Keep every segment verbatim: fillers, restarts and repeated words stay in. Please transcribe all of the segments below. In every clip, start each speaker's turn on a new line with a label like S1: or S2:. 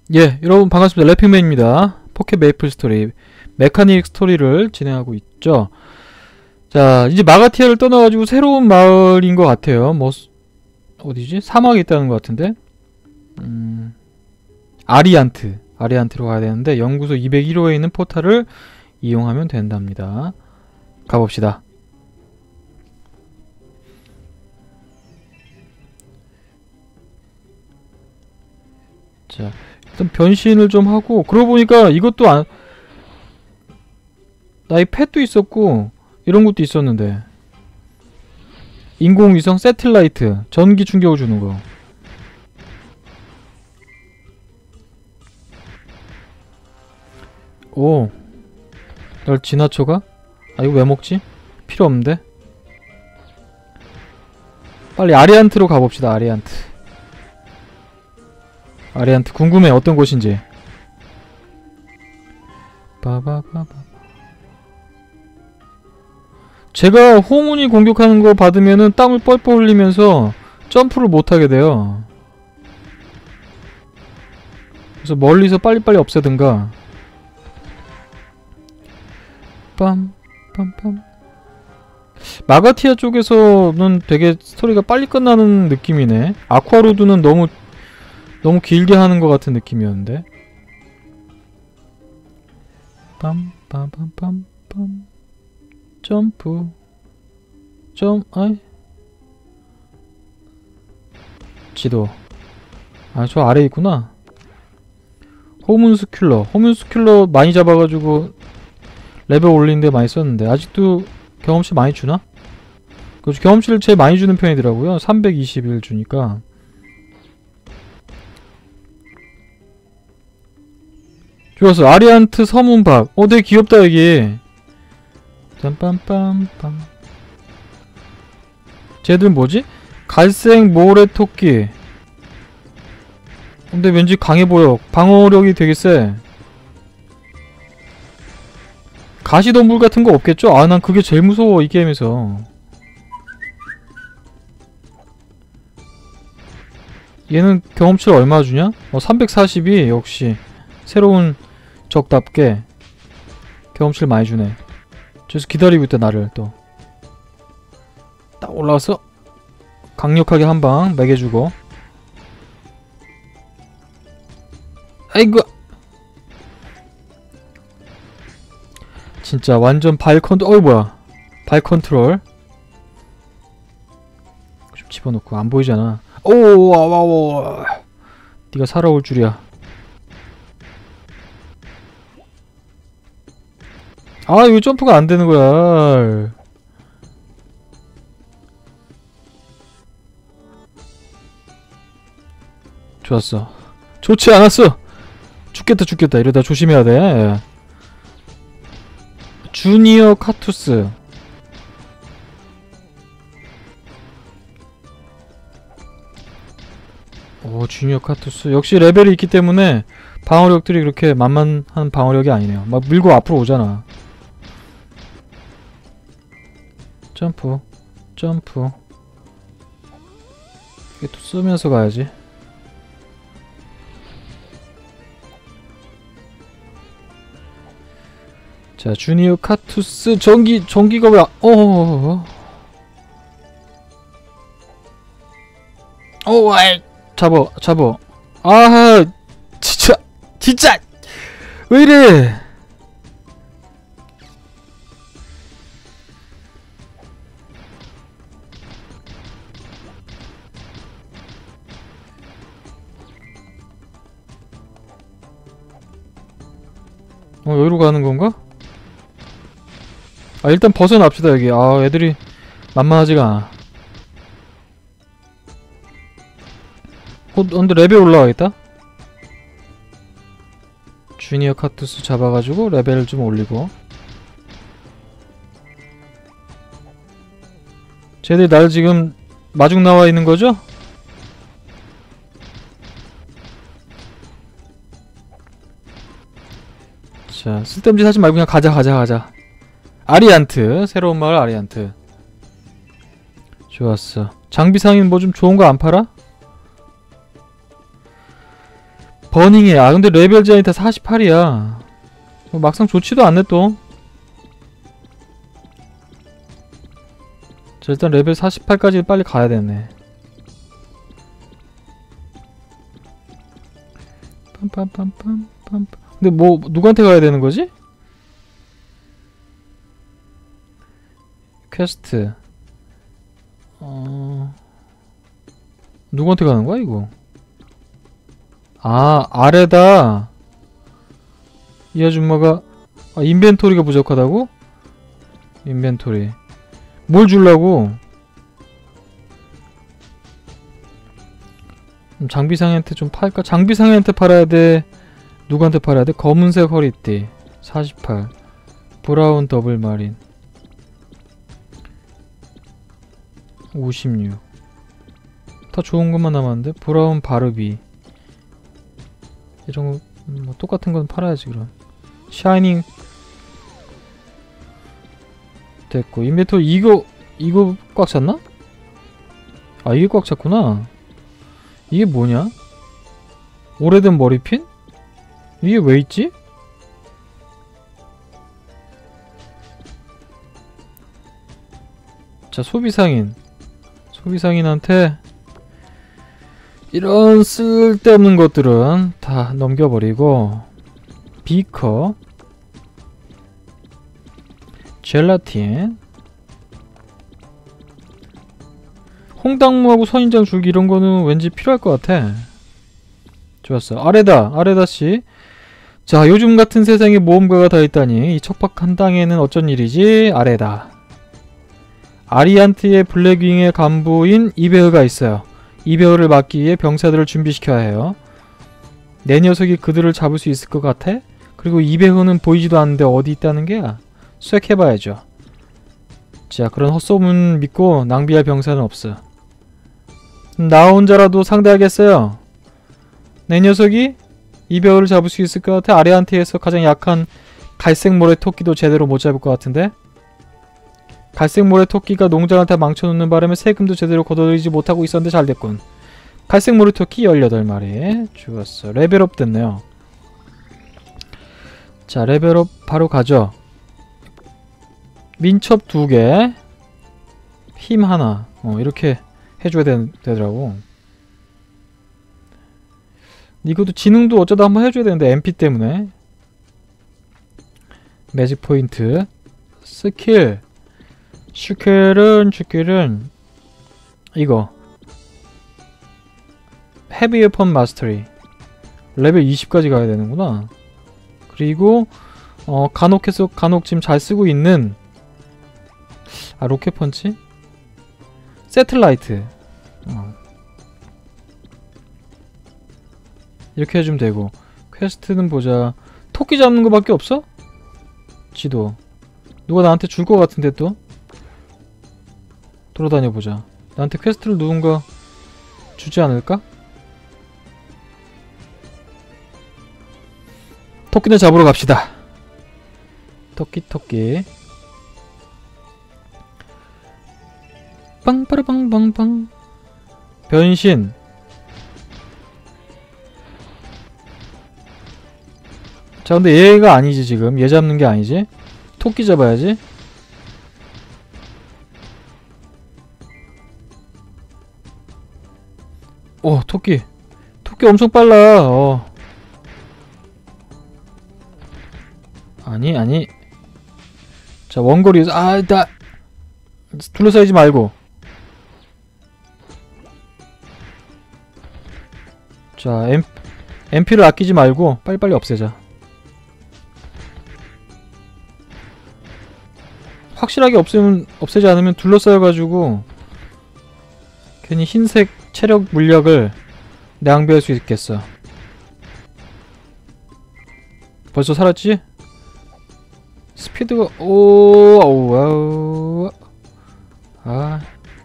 S1: 예, 여러분 반갑습니다. 래핑맨입니다. 포켓 메이플 스토리 메카닉 스토리를 진행하고 있죠. 자, 이제 마가티아를 떠나가지고 새로운 마을인 것 같아요. 뭐 어디지? 사막에 있다는 것 같은데. 음, 아리안트 아리안트로 가야 되는데 연구소 이백일 호에 있는 포탈을 이용하면 된답니다. 가봅시다. 자, 일단 변신을 좀 하고, 그러고 보니까 이것도 안, 나의 펫도 있었고 이런 것도 있었는데, 인공위성 세틀라이트 전기 충격을 주는 거. 오, 날 지나쳐가? 아, 이거 왜 먹지? 필요 없는데. 빨리 아리안트로 가봅시다. 아리안트 아리안트 궁금해. 어떤 곳인지. 바바바바. 제가 호문이 공격하는 거 받으면은 땀을 뻘뻘 흘리면서 점프를 못하게 돼요. 그래서 멀리서 빨리빨리 없애든가. 빰 빰빰. 마가티아 쪽에서는 되게 스토리가 빨리 끝나는 느낌이네. 아쿠아로드는 너무 너무 길게 하는 것 같은 느낌이었는데. 빰빰빰빰빰. 점프 점 아이 지도. 아, 저 아래에 있구나. 호문스큘러 호문스큘러 많이 잡아가지고 레벨 올리는데 많이 썼는데 아직도 경험치 많이 주나? 그 경험치를 제일 많이 주는 편이더라고요. 삼백이십일 주니까. 좋았어. 아리안트 서문박. 어, 되게 귀엽다 여기. 빰빰빰빰. 쟤들 뭐지? 갈색 모래토끼. 근데 왠지 강해보여. 방어력이 되게 세. 가시덤불 같은 거 없겠죠? 아, 난 그게 제일 무서워 이 게임에서. 얘는 경험치를 얼마 주냐? 어, 삼백사십이 역시 새로운 적답게 경험치를 많이 주네. 저기서 기다리고 있다 나를. 또 딱 올라와서 강력하게 한방 매겨주고. 아이고, 진짜 완전 발 컨트롤. 어이 뭐야, 발 컨트롤 좀 집어넣고. 안 보이잖아. 오와와와. 네가 살아올 줄이야. 아, 이거 점프가 안 되는 거야. 좋았어. 좋지 않았어. 죽겠다 죽겠다. 이러다 조심해야 돼. 주니어 카투스. 오, 주니어 카투스. 역시 레벨이 있기 때문에 방어력들이 그렇게 만만한 방어력이 아니네요. 막 밀고 앞으로 오잖아. 점프 점프. 이게 또 쓰면서 가야지. 자, 주니어 카투스. 전기 전기가 왜? 어어어어. 오, 아이, 잡어 잡어. 아, 진짜 진짜 왜 이래? 어, 여기로 가는 건가? 아, 일단 벗어납시다 여기. 아, 애들이 만만하지가 않아. 어, 근데 레벨 올라가겠다? 주니어 카투스 잡아가지고 레벨을 좀 올리고. 쟤들 날 지금 마중 나와 있는 거죠? 자, 쓸데없는 짓 하지 말고 그냥 가자 가자 가자. 아리안트. 새로운 마을 아리안트. 좋았어. 장비상인 뭐 좀 좋은 거 안 팔아? 버닝해. 아 근데 레벨 제한이 다 사십팔이야. 막상 좋지도 않네 또. 자 일단 레벨 사십팔까지 빨리 가야 되네. 빰빰빰빰빰. 근데 뭐 누구한테 가야 되는 거지? 퀘스트. 어... 누구한테 가는 거야 이거? 아 아래다. 이 아줌마가 아, 인벤토리가 부족하다고? 인벤토리 뭘 주려고? 장비상한테 좀 팔까? 장비상한테 팔아야 돼? 누구한테 팔아야 돼? 검은색 허리띠 사십팔 브라운 더블 마린 오십육 다 좋은 것만 남았는데? 브라운 바르비 이런 거 뭐 똑같은 건 팔아야지 그럼. 샤이닝 됐고 인벤토리 이거 이거 꽉 찼나? 아 이게 꽉 찼구나. 이게 뭐냐? 오래된 머리핀? 이게 왜 있지? 자 소비상인 소비상인한테 이런 쓸데없는 것들은 다 넘겨버리고 비커 젤라틴 홍당무하고 선인장 줄기 이런 거는 왠지 필요할 것 같아. 좋았어. 아레다 아레다씨. 자 요즘 같은 세상에 모험가가 다 있다니 이 척박한 땅에는 어쩐 일이지. 아레다 아리안트의 블랙윙의 간부인 이베흐가 있어요. 이베흐를 막기 위해 병사들을 준비시켜야 해요. 내 녀석이 그들을 잡을 수 있을 것 같아? 그리고 이베흐는 보이지도 않는데 어디 있다는 게야? 수색해봐야죠. 자 그런 헛소문 믿고 낭비할 병사는 없어. 나 혼자라도 상대하겠어요. 내 녀석이 이베흐를 잡을 수 있을 것 같아? 아리안트에서 가장 약한 갈색 모래 토끼도 제대로 못 잡을 것 같은데? 갈색 모래 토끼가 농장을 다 망쳐놓는 바람에 세금도 제대로 걷어들이지 못하고 있었는데 잘됐군. 갈색 모래 토끼 열여덟 마리. 좋았어. 레벨업 됐네요. 자 레벨업 바로 가죠. 민첩 두 개 힘 하나 어 이렇게 해줘야 되, 되더라고. 이것도 지능도 어쩌다 한번 해줘야 되는데 엠피 때문에. 매직 포인트 스킬 스킬은 스킬은 이거 헤비 웨폰 마스터리 레벨 이십까지 가야 되는구나. 그리고 어 간혹 계속 간혹 지금 잘 쓰고 있는 아 로켓 펀치 세틀라이트 어. 이렇게 해주면 되고. 퀘스트는 보자. 토끼 잡는 거밖에 없어? 지도 누가 나한테 줄 것 같은데 또? 돌아다녀보자. 나한테 퀘스트를 누군가 주지 않을까? 토끼는 잡으러 갑시다. 토끼 토끼 빵빠라빵빵빵 변신. 자 근데 얘가 아니지 지금. 얘 잡는 게 아니지. 토끼 잡아야지. 오 토끼 토끼 엄청 빨라. 어 아니 아니 자 원거리 아 나 둘러싸이지 말고. 자 엠, 엠피를 아끼지 말고 빨리빨리 없애자. 확실하게 없애면, 없애지 않으면 둘러싸여가지고 괜히 흰색 체력 물약을 낭비할 수 있겠어. 벌써 살았지? 스피드가 오 아우 아우 아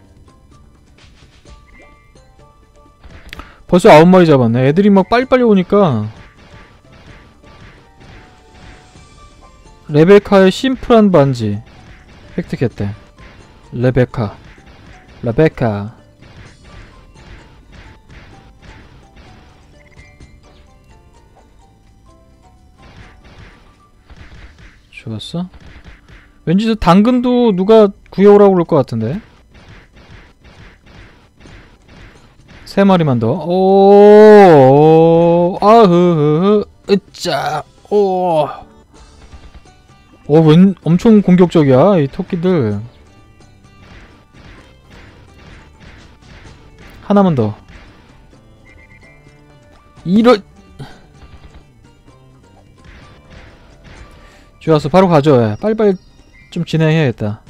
S1: 벌써 아홉 마리 잡았네. 애들이 막 빨리빨리 오니까. 레베카의 심플한 반지 획득했대. 레베카 레베카 좋았어. 왠지 저 당근도 누가 구해오라고 그럴 것 같은데. 세 마리만 더. 오, 아흐흐, 으짜, 오. 오, 웬, 엄청 공격적이야, 이 토끼들. 하나만 더. 이런. 좋았어, 바로 가죠. 예. 빨리빨리 좀 진행해야겠다.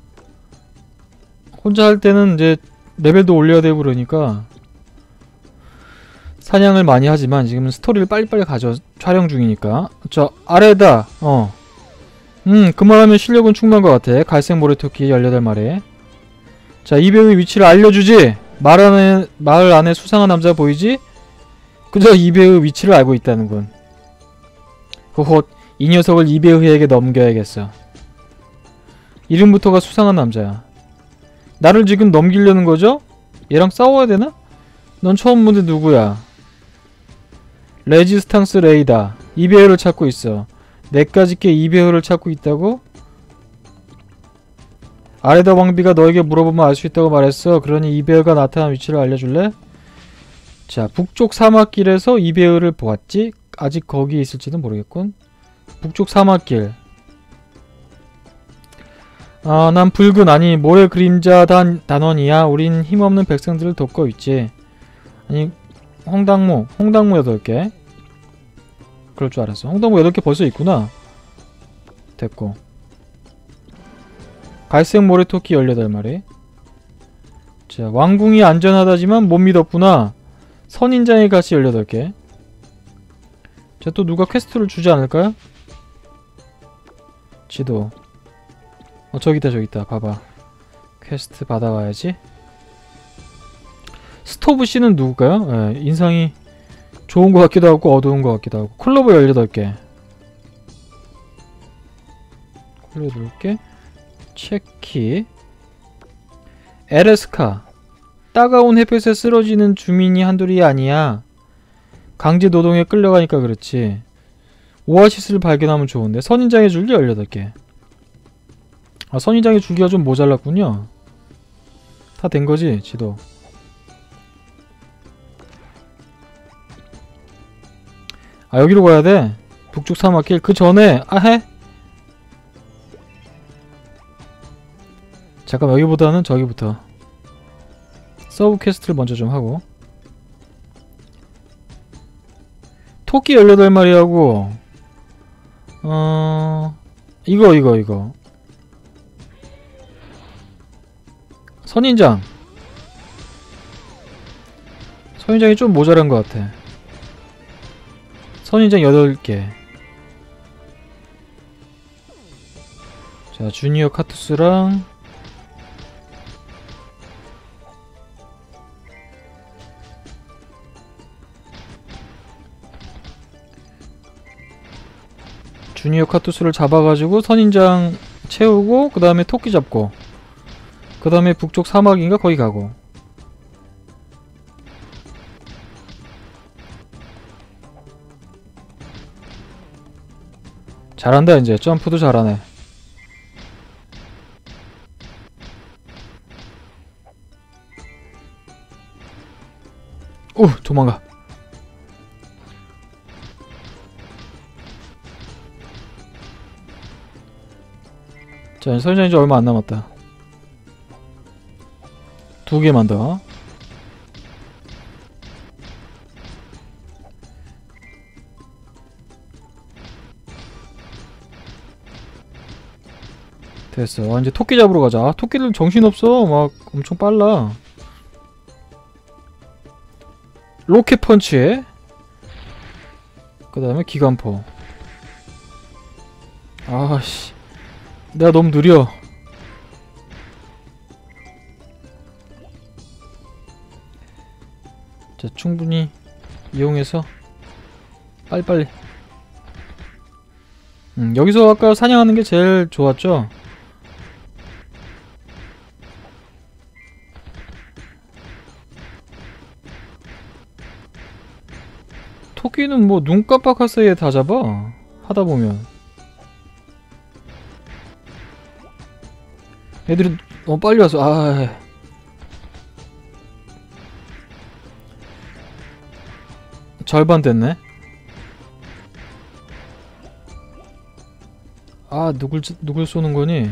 S1: 혼자 할 때는 이제 레벨도 올려야 되고 그러니까 사냥을 많이 하지만 지금은 스토리를 빨리빨리 가져. 촬영 중이니까. 저 아래다. 어. 음, 그만하면 실력은 충분한 것 같아. 갈색 모래토끼 열여덟 마리. 자, 이 배우의 위치를 알려주지. 말 안에, 마을 안에 수상한 남자 보이지? 그저 이 배우의 위치를 알고 있다는군. 호호, 이 녀석을 이 배우에게 넘겨야겠어. 이름부터가 수상한 남자야. 나를 지금 넘기려는 거죠? 얘랑 싸워야 되나? 넌 처음 본데 누구야? 레지스탕스 레이다. 이 배우를 찾고 있어. 내까짓게 이 배우를 찾고 있다고? 아레다 왕비가 너에게 물어보면 알 수 있다고 말했어. 그러니 이 배우가 나타난 위치를 알려줄래? 자, 북쪽 사막길에서 이 배우를 보았지? 아직 거기 있을지는 모르겠군. 북쪽 사막길. 아, 난 붉은 아니 모래 그림자 단, 단원이야. 우린 힘없는 백성들을 돕고 있지. 아니, 홍당무. 홍당무 여덟 개. 그럴 줄 알았어. 홍당무 여덟 개 벌써 있구나. 됐고. 갈색 모래토끼 열여덟 마리. 자, 왕궁이 안전하다지만 못 믿었구나. 선인장의 가시 열여덟 개. 자, 또 누가 퀘스트를 주지 않을까요? 지도. 어, 저기다 저기다. 봐봐. 퀘스트 받아와야지. 스토브 씨는 누굴까요? 예, 인상이 좋은 것 같기도 하고 어두운 것 같기도 하고. 클로버 열여덟 개. 클로버 열여덟 개. 체키. 에레스카. 따가운 햇볕에 쓰러지는 주민이 한둘이 아니야. 강제 노동에 끌려가니까 그렇지. 오아시스를 발견하면 좋은데. 선인장의 줄기 열여덟 개. 아, 선인장의 줄기가 좀 모자랐군요. 다 된거지, 지도. 아, 여기로 가야돼. 북쪽 사막길. 그 전에 아해? 잠깐, 여기보다는 저기부터 서브 퀘스트를 먼저 좀 하고. 토끼 열여덟 마리하고 어... 이거 이거 이거 선인장. 선인장이 좀 모자란 것 같아. 선인장 여덟 개. 자, 주니어 카투스랑 주니어 카투스를 잡아가지고 선인장 채우고 그 다음에 토끼 잡고 그 다음에 북쪽 사막인가 거기 가고. 잘한다. 이제 점프도 잘하네. 오, 도망가. 자, 선인장 이제 얼마 안 남았다. 두 개만 더. 됐어. 아, 이제 토끼 잡으러 가자. 아, 토끼들 정신없어. 막 엄청 빨라. 로켓 펀치. 그 다음에 기관포. 아씨, 내가 너무 느려. 자, 충분히 이용해서 빨리빨리. 음, 여기서 아까 사냥하는 게 제일 좋았죠? 토끼는 뭐 눈 깜빡할 사이에 다 잡아. 하다보면. 애들이 너무 빨리 와서 아 절반 됐네. 아 누굴 누굴 쏘는 거니?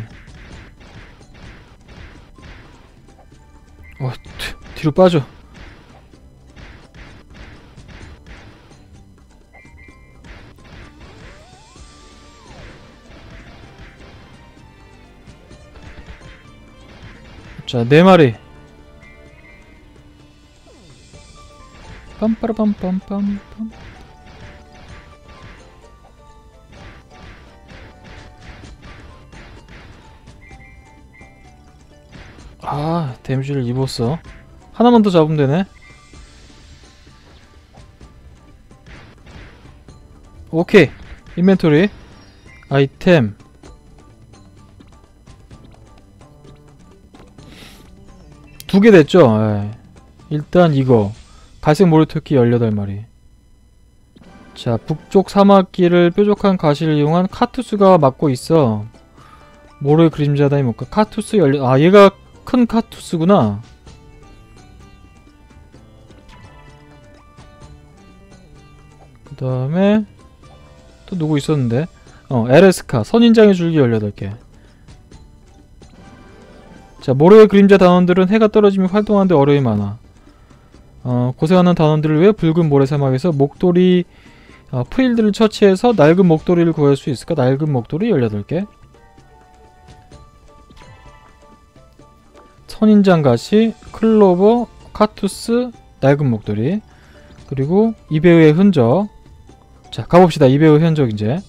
S1: 어 뒤, 뒤로 빠져. 자, 네 마리. 빰빠라빰빰빰빰. 아, 데미지를 입었어. 하나만 더 잡으면 되네. 오케이. 인벤토리. 아이템. 두 개 됐죠? 에이. 일단 이거 갈색 모래토끼 열여덟 마리. 자, 북쪽 사막길을 뾰족한 가시를 이용한 카투스가 맡고 있어. 모래 그림자다이 뭘까? 카투스 열여... 아, 얘가 큰 카투스구나. 그 다음에 또 누구 있었는데? 어, 에레스카 선인장의 줄기 열여덟 개. 자, 모래의 그림자 단원들은 해가 떨어지면 활동하는데 어려움이 많아. 어, 고생하는 단원들을 위해 붉은 모래사막에서 목도리 어, 프릴들을 처치해서 낡은 목도리를 구할 수 있을까? 낡은 목도리 열여덟 개. 선인장가시, 클로버, 카투스, 낡은 목도리. 그리고 이배우의 흔적. 자, 가봅시다. 이배우의 흔적 이제.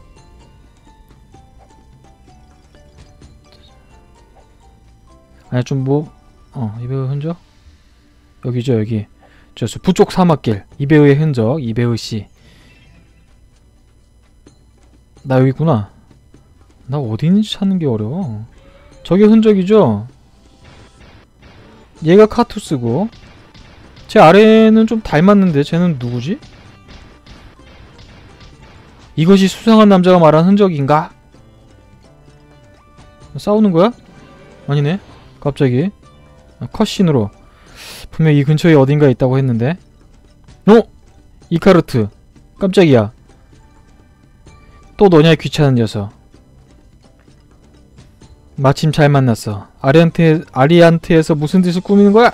S1: 아니 좀 뭐... 어 이배우의 흔적? 여기죠 여기. 저 북쪽 사막길 이배우의 흔적. 이배우씨 나 여기 있구나. 나 어디 있는지 찾는 게 어려워. 저게 흔적이죠? 얘가 카투스고 제 아래는 좀 닮았는데 쟤는 누구지? 이것이 수상한 남자가 말한 흔적인가? 싸우는 거야? 아니네. 갑자기 아, 컷신으로 분명 이 근처에 어딘가에 있다고 했는데. 어? 이카르트. 깜짝이야. 또 너냐 귀찮은 녀석. 마침 잘 만났어. 아리안트, 아리안트에서 무슨 짓을 꾸미는 거야?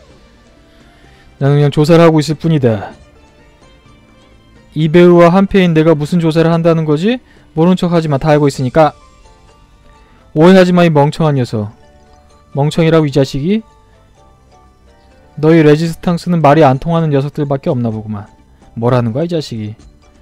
S1: 나는 그냥 조사를 하고 있을 뿐이다. 이배우와 한패인 내가 무슨 조사를 한다는 거지? 모른 척 하지마. 다 알고 있으니까. 오해하지마 이 멍청한 녀석. 멍청이라고 이 자식이? 너희 레지스탕스는 말이 안 통하는 녀석들밖에 없나 보구만. 뭐라는 거야 이 자식이.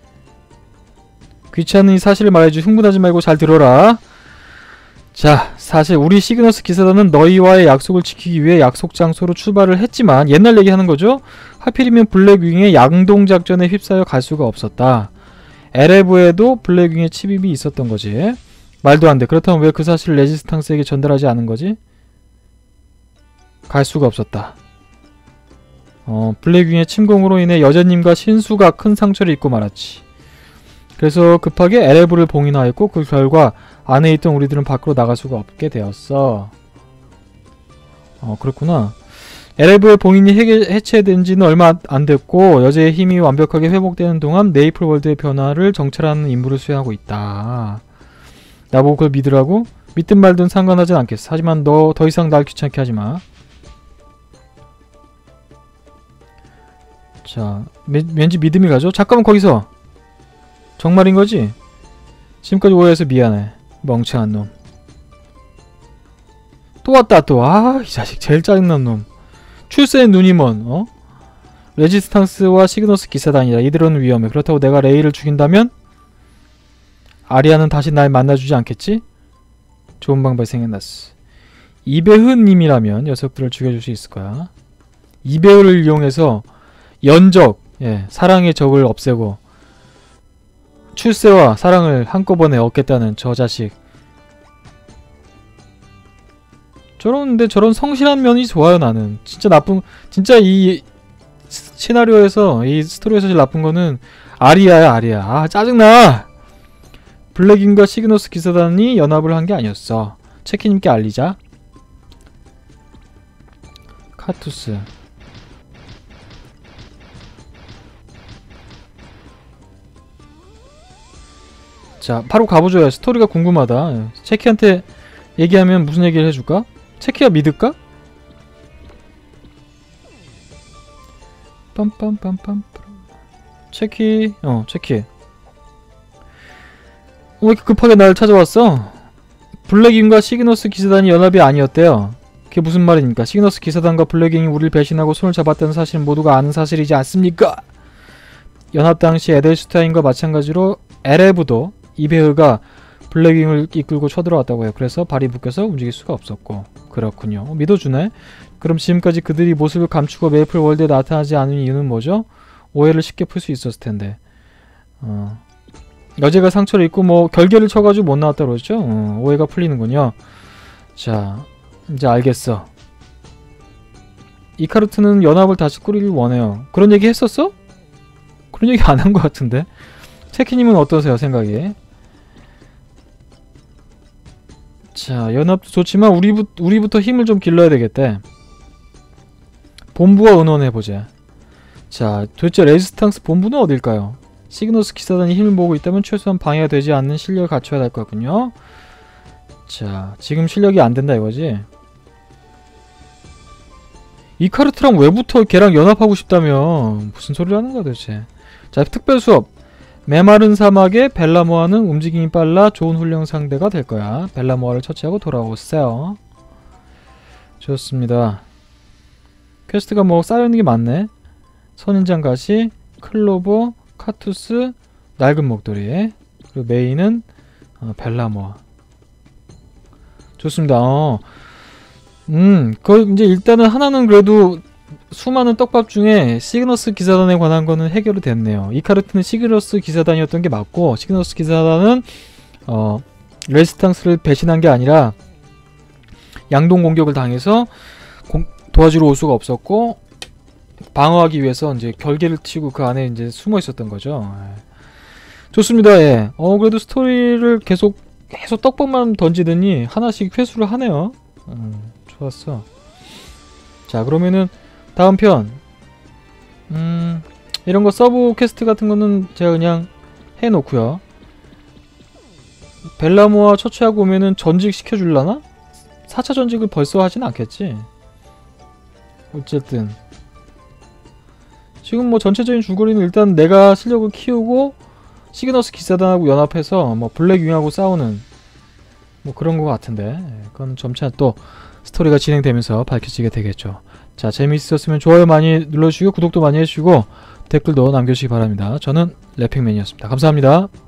S1: 귀찮은 이 사실을 말해주. 흥분하지 말고 잘 들어라. 자, 사실 우리 시그너스 기사단은 너희와의 약속을 지키기 위해 약속 장소로 출발을 했지만 옛날 얘기하는 거죠? 하필이면 블랙윙의 양동작전에 휩싸여 갈 수가 없었다. 에레브에도 블랙윙의 침입이 있었던 거지. 말도 안 돼. 그렇다면 왜 그 사실을 레지스탕스에게 전달하지 않은 거지? 갈 수가 없었다. 어, 블랙윙의 침공으로 인해 여자님과 신수가 큰 상처를 입고 말았지. 그래서 급하게 에레브를 봉인하였고 그 결과 안에 있던 우리들은 밖으로 나갈 수가 없게 되었어. 어, 그렇구나. 에레브의 봉인이 해계, 해체된 지는 얼마 안 됐고 여자의 힘이 완벽하게 회복되는 동안 메이플월드의 변화를 정찰하는 임무를 수행하고 있다. 나보고 그걸 믿으라고? 믿든 말든 상관하진 않겠어. 하지만 너 더 이상 날 귀찮게 하지마. 자, 매, 왠지 믿음이 가죠? 잠깐만 거기서! 정말인 거지? 지금까지 오해해서 미안해. 멍청한 놈. 또 왔다 또. 아, 이 자식 제일 짜증난 놈. 출세의 눈이 먼, 어? 레지스탕스와 시그너스 기사단이다. 이들은 위험해. 그렇다고 내가 레이를 죽인다면? 아리아는 다시 날 만나주지 않겠지? 좋은 방법이 생각났어. 이배흐님이라면 녀석들을 죽여줄 수 있을 거야. 이배흐를 이용해서 연적, 예, 사랑의 적을 없애고 출세와 사랑을 한꺼번에 얻겠다는 저 자식. 저런데 저런 성실한 면이 좋아요. 나는 진짜 나쁜, 진짜 이 시나리오에서 이 스토리에서 제일 나쁜 거는 아리아야. 아리아. 아 짜증나. 블랙윙과 시그너스 기사단이 연합을 한 게 아니었어. 체키님께 알리자. 카투스. 자, 바로 가보죠. 스토리가 궁금하다. 체키한테 얘기하면 무슨 얘기를 해줄까? 체키가 믿을까? 빰빰빰빰. 체키, 어, 체키. 왜 이렇게 급하게 날 찾아왔어? 블랙윙과 시그너스 기사단이 연합이 아니었대요. 그게 무슨 말입니까? 시그너스 기사단과 블랙윙이 우리를 배신하고 손을 잡았다는 사실은 모두가 아는 사실이지 않습니까? 연합 당시 에델슈타인과 마찬가지로 에레브도 이베흐가 블랙윙을 이끌고 쳐들어왔다고 해요. 그래서 발이 묶여서 움직일 수가 없었고. 그렇군요. 믿어주네? 그럼 지금까지 그들이 모습을 감추고 메이플 월드에 나타나지 않은 이유는 뭐죠? 오해를 쉽게 풀 수 있었을 텐데. 어. 여제가 상처를 입고 뭐 결계를 쳐가지고 못 나왔다 그러죠? 어, 오해가 풀리는군요. 자, 이제 알겠어. 이카루트는 연합을 다시 꾸리길 원해요. 그런 얘기 했었어? 그런 얘기 안 한 것 같은데. 체키님은 어떠세요, 생각이? 자, 연합도 좋지만 우리부, 우리부터 힘을 좀 길러야 되겠대. 본부와 의논해보자. 자, 도대체 레지스탕스 본부는 어딜까요? 시그너스 기사단이 힘을 모으고 있다면 최소한 방해가 되지 않는 실력을 갖춰야 될 거군요. 자, 지금 실력이 안 된다 이거지? 이카르트랑 왜부터 걔랑 연합하고 싶다며 무슨 소리를 하는 거야 도대체. 자, 특별 수업. 메마른 사막의 벨라모아는 움직임이 빨라 좋은 훈련 상대가 될 거야. 벨라모아를 처치하고 돌아오세요. 좋습니다. 퀘스트가 뭐 쌓여있는 게 많네. 선인장 가시, 클로버, 카투스, 낡은 목도리. 그리고 메인은 어, 벨라모아. 좋습니다. 어. 음, 그 이제 일단은 하나는 그래도 수많은 떡밥 중에 시그너스 기사단에 관한 거는 해결이 됐네요. 이카르트는 시그너스 기사단이었던 게 맞고, 시그너스 기사단은 어, 레지스탕스를 배신한 게 아니라 양동 공격을 당해서 공, 도와주러 올 수가 없었고 방어하기 위해서 이제 결계를 치고 그 안에 이제 숨어 있었던 거죠. 좋습니다. 예. 어 그래도 스토리를 계속 계속 떡밥만 던지더니 하나씩 회수를 하네요. 음, 좋았어. 자, 그러면은 다음 편. 음, 이런 거 서브 퀘스트 같은 거는 제가 그냥 해놓고요. 벨라모아 처치하고 오면은 전직 시켜줄라나? 사 차 전직을 벌써 하진 않겠지. 어쨌든 지금 뭐 전체적인 줄거리는 일단 내가 실력을 키우고 시그너스 기사단하고 연합해서 뭐 블랙윙하고 싸우는 뭐 그런 거 같은데, 그건 점차 또 스토리가 진행되면서 밝혀지게 되겠죠. 자, 재미있었으면 좋아요 많이 눌러주시고 구독도 많이 해주시고 댓글도 남겨주시기 바랍니다. 저는 래핑맨이었습니다. 감사합니다.